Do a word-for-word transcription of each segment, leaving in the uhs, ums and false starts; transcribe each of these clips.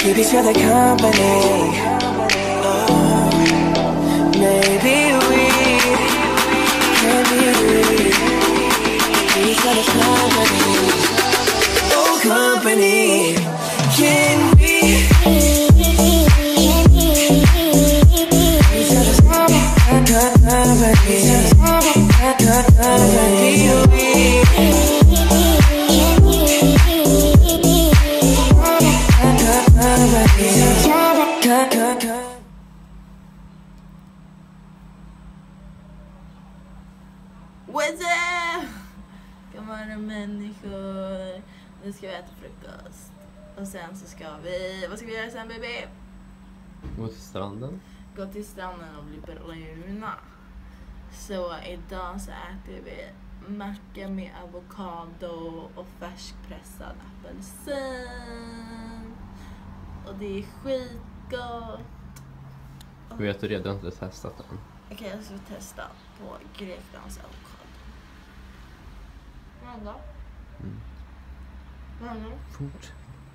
keep each other company. Oh, maybe we can be each other's company. Oh, company. Can we each other's company? Maybe we. What's up? God morgon människor. Nu ska vi äta frukost. Och sen så ska vi... Vad ska vi göra sen, baby? Gå till stranden. Gå till stranden och bli bruna. Så idag så äter vi macka med avokado och färskpressad apelsin. Och det är skitgott. Och... Vet du redan inte testat den? Okej, okay, jag ska testa på Greklands avokado. Många. Mm. Många. Fort.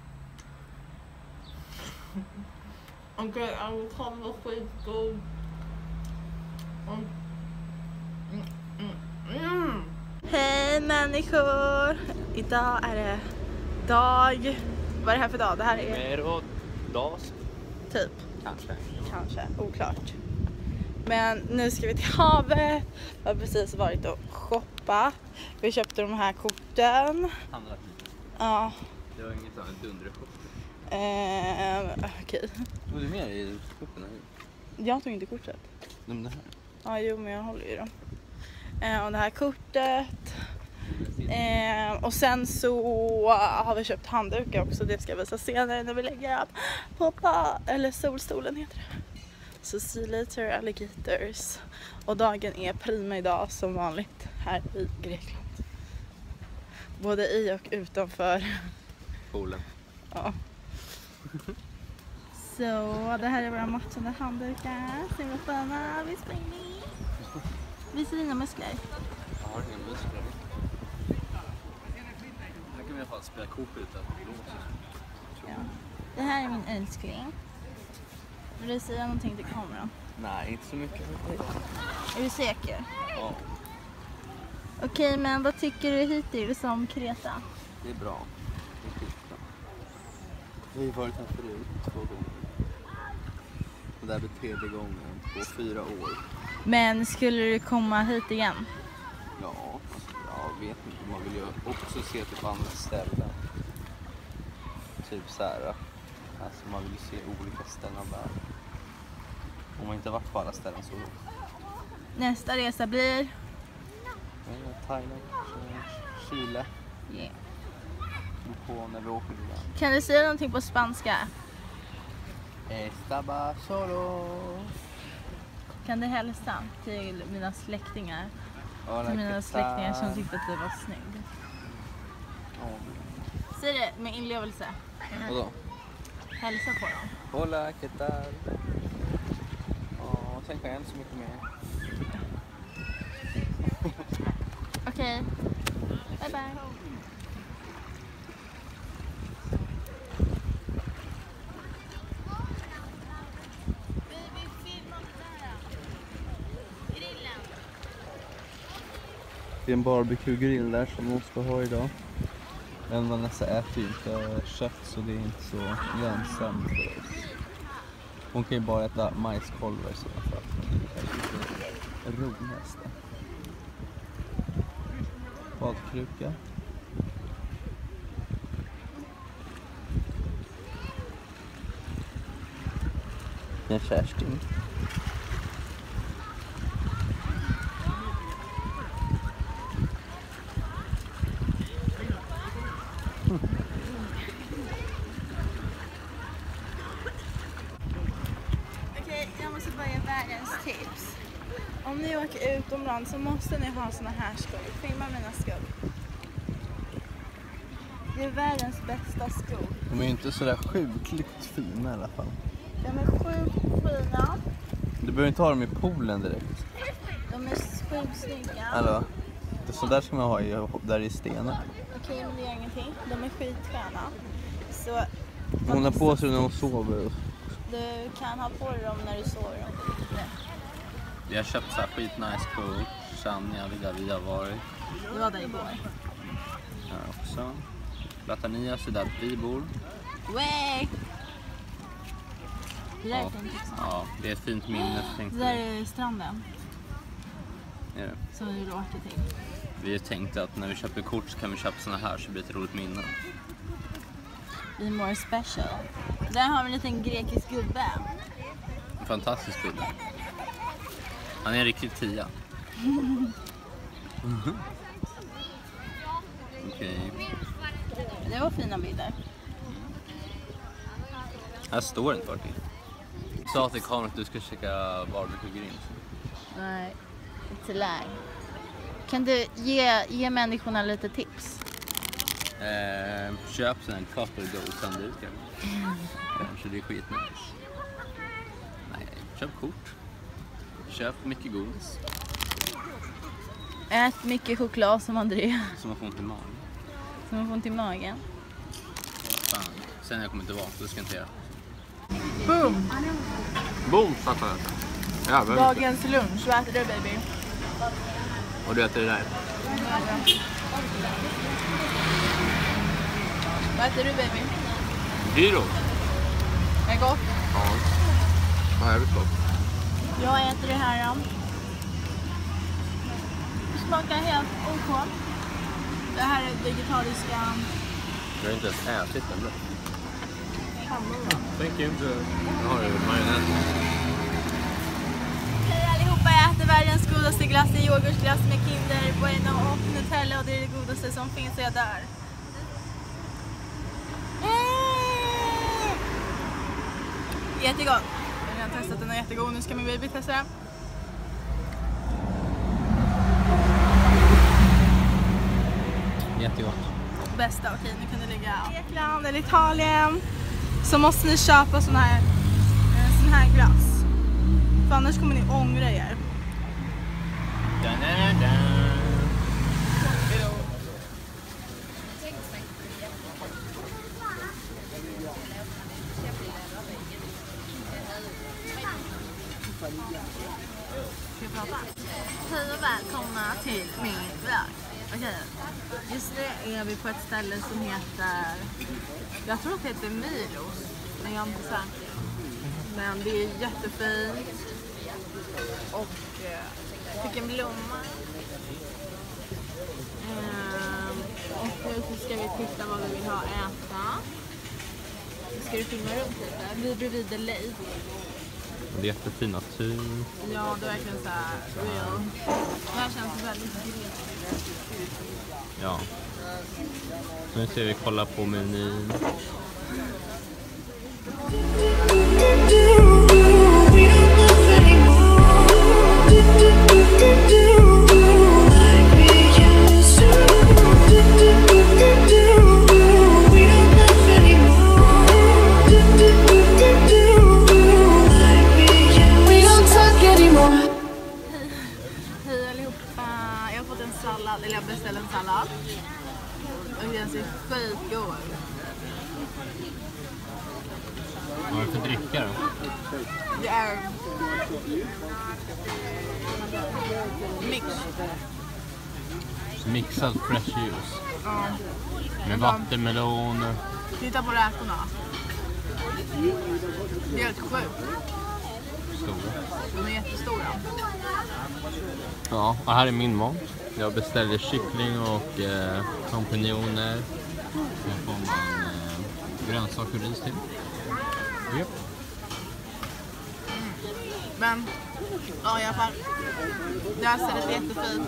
Okej, okay, avokado var skitgod. Mm. Mm. Mm. Hej människor! Idag är det dag... Vad är det här för dag? Det här är... Merodas. Typ. Kanske. Kanske, oklart. Men nu ska vi till havet. Vi har precis varit och shoppat. Vi köpte de här korten. Handlat. Ja. Det var inget annat dundershop. Eh, Okej. Okay. Vad är det mer i shoppen? Jag tog inte kortet. De här? Ja, jo, men jag håller ju dem. Eh, och det här kortet. Eh, och sen så har vi köpt handdukar också. Det ska jag visa senare när vi lägger upp på pa, eller solstolen heter det. Så see later alligators. Och dagen är prima idag som vanligt här i Grekland. Både i och utanför Poolen. Ja. Så det här är våra matchande handdukar. Se vad sköna vi springer. Visa dina muskler. Jag har inga muskler. Här kan vi i alla fall spela kort utan ja. Det här är min älskling. Vill du säga någonting till kameran? Nej, inte så mycket. Är du säker? Ja. Okej, okay, men vad tycker du hittills om Kreta? Det är bra. Det är skitbra. Vi har varit här förut två gånger. Och det här blir tredje gången på fyra år. Men skulle du komma hit igen? Ja, alltså, jag vet inte. Man vill ju också se typ andra ställen. Typ så här. Alltså man vill se olika ställen av världen. Om man inte varit på alla ställen så... Nästa resa blir? Thailand, Chile. Yeah. På när vi åker dit. Kan du säga någonting på spanska? Estaba solo. Kan du hälsa till mina släktingar? Hola, till mina släktingar som tyckte att du var snygg. Oh. Säg det med inlevelse. Vadå? Hälsa på dem. Hola, ¿qué tal? Åh, tänk igen så mycket mer. Okej. Okay. Bye bye. Det är en barbecue-grill där som hon ska ha idag. Men Vanessa äter ju inte kött så det är inte så lönsamt för oss. Hon kan ju bara äta majskolvar i sådana fall. Ronhästen. Badkruka. En kärsting. Okej, jag måste bara ge världens tips. Om ni åker utomlands så måste ni ha såna här skor. Filma mina skor. Det är världens bästa skor. De är ju inte sådär sjukligt fina i alla fall. De är sjukt fina. Du behöver inte ha dem i poolen direkt. De är sjukt snygga. Hallå? Så där ska man ha i, där i stenar. Okej, men det är ingenting. De är skitsköna. Så Hon har på sig när hon sover. Du kan ha på dig dem när du sover. Vi har köpt så här skitnice coat. Chania, det där vi har varit. Du var där igår. Här också. Platania, så där vi bor. Way! Det där är Ja. fint också. Ja, det är ett fint minne. Det Tänkte där vi. är stranden Är det. som vi åker till. Vi tänkte att när vi köper kort så kan vi köpa såna här så blir det ett roligt minne. Be more special. Där har vi en liten grekisk gubbe. En fantastisk gubbe. Han är en riktig tia. Okej. Det var fina bilder. Här står det inte vart det är. Du sa till kameran att du ska käka barbecue grills. Nej, it's a lie. Kan du ge, ge människorna lite tips? Eh, köp sån här couple go-sandukar. Kanske det är skitnice. Nej, köp kort. Köp mycket godis. Ät mycket choklad som André. Som man får ont i magen. Som man får ont i magen. Fan. Sen när jag kommer tillbaka, då ska jag inte göra. Boom! Boom, fattar jag. Ja, Dagens lunch, vad äter du baby? Och du äter det där. Vad äter du baby? Gyros. Är det gott? Ja. Vad är det gott? Jag äter det här. Ja. Det smakar helt ok. Det här är vegetariska Jag har inte ens ätit den. hamburgare. Thank you. Jag har ju majonnäs. Hej allihopa, jag äter världens godaste glass. Det är yoghurtglass med Kinder, Bueno och Nutella och det är det godaste som finns och jag dör. Mm! Jättegott. Jag har testat den och jättegod. Nu ska min baby testa den. Jättegott. Bästa, okej nu kan det ligga i Grekland eller Italien. Så måste ni köpa sån här, eh, sån här glass. För annars kommer ni ångra er. Da, da, da. Ska jag prata? Hej och välkomna till min vlogg. Okej, just nu är vi på ett ställe som heter, jag tror att det heter Milos, men jag är inte säker. Men det är jättefint och eh, jag fick en blomma. Ehm, och nu så ska vi titta vad vi vill ha att äta. Ska du filma runt lite? Vi är bredvid The Lake. Det är jättefin natur. Ja, det är verkligen så här real. Det här känns väldigt grisigt. Ja. Nu ska vi kolla på menyn. Hej allihopa, jag har fått en sallad, eller jag beställde en sallad. Och den ser skitgod ut. Vad är det för dricka då? Det är mix. Mixad fresh juice. Ja. Med vattenmelon. Titta på räkorna. Det är helt sjukt. Stora. De är jättestora. Ja, och här är min mat. Jag beställde kyckling och eh, champinjoner. Sen får man eh, grönsaker och ris till. Yep. Men, ja i alla fall. Det här stället är jättefint.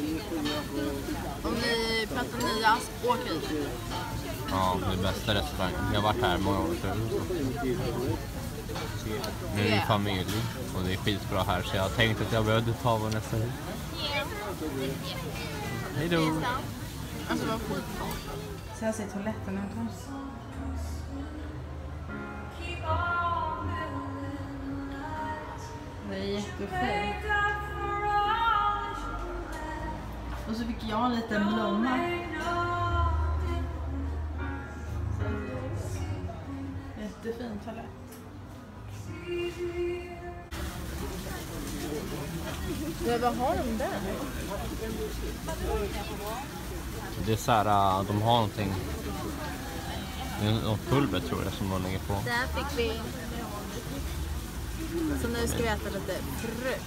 Om ni pratar Nias, åk hit. Ja, det är bästa restaurangen. Jag har varit här många år förut. Nu är vi familj och det är skitbra här så jag tänkte att jag behövde ta vår nästa hit. Hej då! Alltså det var skitbra. Så här ser toaletten ut. Det är jättefint. Och så fick jag en liten blomma. jättefin toalett. Ja, vad har de där? Det är så här, de har någonting. Det är något pulver tror jag som de lägger på. Där fick vi. Så nu ska vi äta lite frukt.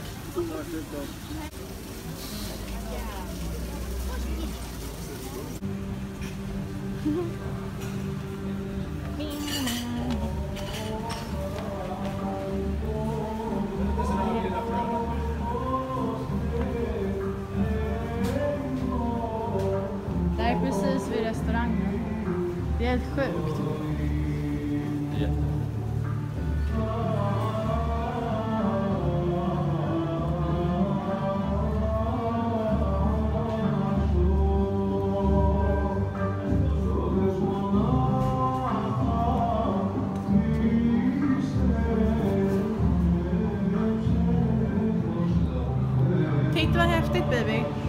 Det här är precis vid restaurangen. Det är helt sjukt. Ja. Titta vad häftigt, baby.